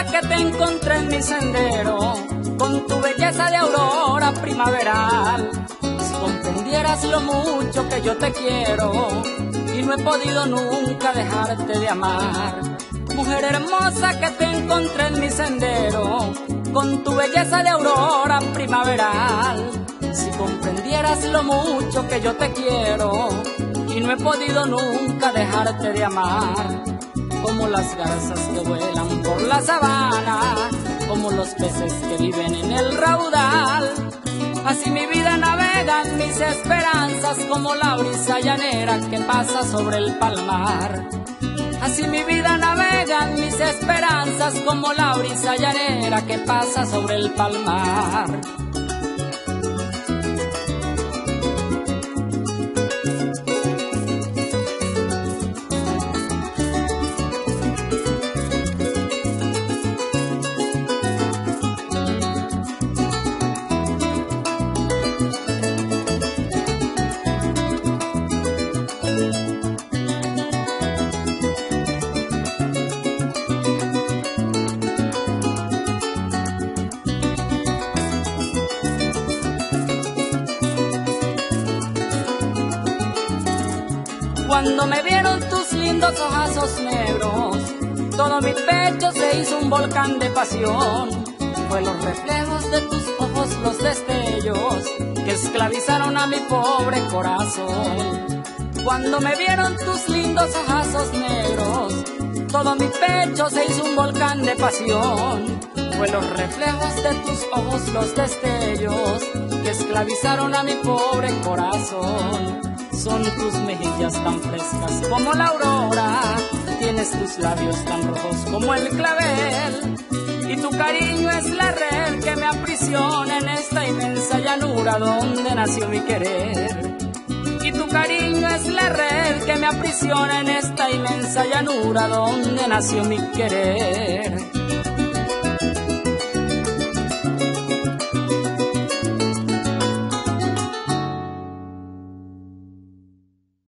que te encontré en mi sendero, con tu belleza de aurora primaveral. Si comprendieras lo mucho que yo te quiero y no he podido nunca dejarte de amar. Mujer hermosa que te encontré en mi sendero, con tu belleza de aurora primaveral. Si comprendieras lo mucho que yo te quiero y no he podido nunca dejarte de amar. Como las garzas que vuelan por la sabana, como los peces que viven en el raudal, así mi vida navegan mis esperanzas, como la brisa llanera que pasa sobre el palmar. Así mi vida navegan mis esperanzas, como la brisa llanera que pasa sobre el palmar. Cuando me vieron tus lindos ojazos negros, todo mi pecho se hizo un volcán de pasión. Fue los reflejos de tus ojos, los destellos, que esclavizaron a mi pobre corazón. Cuando me vieron tus lindos ojazos negros, todo mi pecho se hizo un volcán de pasión. Fue los reflejos de tus ojos, los destellos, que esclavizaron a mi pobre corazón. Son tus mejillas tan frescas como la aurora, tienes tus labios tan rojos como el clavel, y tu cariño es la red que me aprisiona en esta inmensa llanura donde nació mi querer. Y tu cariño es la red que me aprisiona en esta inmensa llanura donde nació mi querer.